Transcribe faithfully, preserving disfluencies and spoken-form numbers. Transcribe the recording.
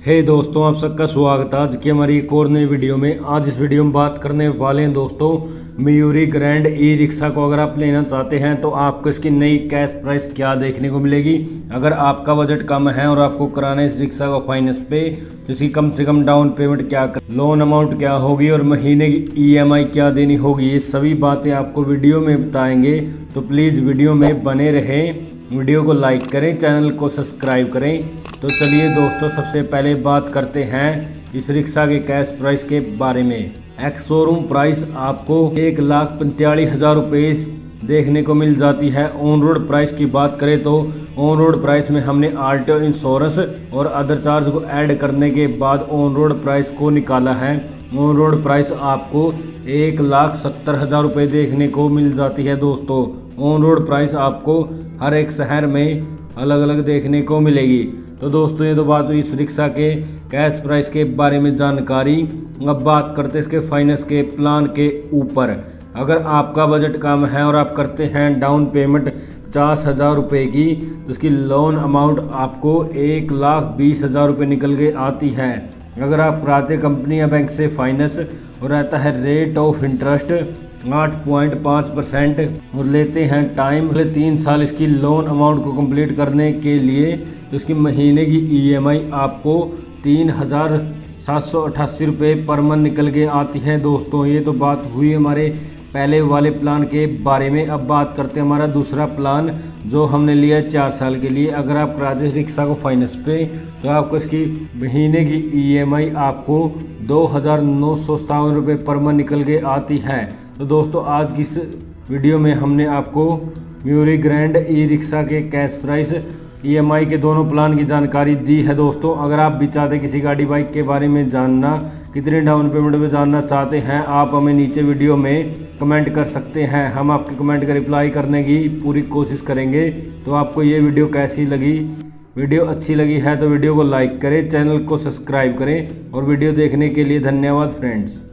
हे hey दोस्तों, आप सबका स्वागत है आज की हमारी एक और नई वीडियो में। आज इस वीडियो में बात करने वाले हैं दोस्तों मयूरी ग्रैंड ई रिक्शा को। अगर आप लेना चाहते हैं तो आपको इसकी नई कैश प्राइस क्या देखने को मिलेगी। अगर आपका बजट कम है और आपको कराना है इस रिक्शा को फाइनेंस पे, तो इसकी कम से कम डाउन पेमेंट क्या, लोन अमाउंट क्या होगी और महीने की ई एम आई क्या देनी होगी, ये सभी बातें आपको वीडियो में बताएंगे। तो प्लीज़ वीडियो में बने रहें, वीडियो को लाइक करें, चैनल को सब्सक्राइब करें। तो चलिए दोस्तों, सबसे पहले बात करते हैं इस रिक्शा के कैश प्राइस के बारे में। एक्स शोरूम प्राइस आपको एक लाख पैंतालीस हज़ार रुपये देखने को मिल जाती है। ऑन रोड प्राइस की बात करें तो ऑन रोड प्राइस में हमने आर टी ओ इंश्योरेंस और अदर चार्ज को ऐड करने के बाद ऑन रोड प्राइस को निकाला है। ऑन रोड प्राइस आपको एक लाख सत्तर हज़ार रुपये देखने को मिल जाती है दोस्तों। ऑन रोड प्राइस आपको हर एक शहर में अलग अलग देखने को मिलेगी। तो दोस्तों, ये तो बात हुई इस रिक्शा के कैश प्राइस के बारे में जानकारी। अब बात करते हैं इसके फाइनेंस के प्लान के ऊपर। अगर आपका बजट कम है और आप करते हैं डाउन पेमेंट पचास हज़ार रुपये की, तो इसकी लोन अमाउंट आपको एक लाख बीस हज़ार रुपये निकल के आती है। अगर आप कराते कंपनी या बैंक से फाइनेंस और रहता है रेट ऑफ इंटरेस्ट आठ पॉइंट पाँच परसेंट और लेते हैं टाइम अगले तीन साल इसकी लोन अमाउंट को कंप्लीट करने के लिए, तो इसकी महीने की ई एम आई आपको तीन हज़ार सात सौ अट्ठासी रुपये पर मंथ निकल के आती है दोस्तों। ये तो बात हुई हमारे पहले वाले प्लान के बारे में। अब बात करते हैं हमारा दूसरा प्लान जो हमने लिया है चार साल के लिए। अगर आप कराते हैं रिक्शा को फाइनेंस पे, तो आपको इसकी महीने की ई एम आई आपको दो हज़ार नौ सौ सतावन रुपये पर मंथ निकल के आती है। तो दोस्तों, आज की इस वीडियो में हमने आपको मयूरी ग्रैंड ई रिक्शा के cash price, E M I के दोनों प्लान की जानकारी दी है दोस्तों। अगर आप भी चाहते किसी गाड़ी बाइक के बारे में जानना, कितने डाउन पेमेंट में जानना चाहते हैं, आप हमें नीचे वीडियो में कमेंट कर सकते हैं। हम आपके कमेंट का रिप्लाई करने की पूरी कोशिश करेंगे। तो आपको ये वीडियो कैसी लगी? वीडियो अच्छी लगी है तो वीडियो को लाइक करें, चैनल को सब्सक्राइब करें और वीडियो देखने के लिए धन्यवाद फ्रेंड्स।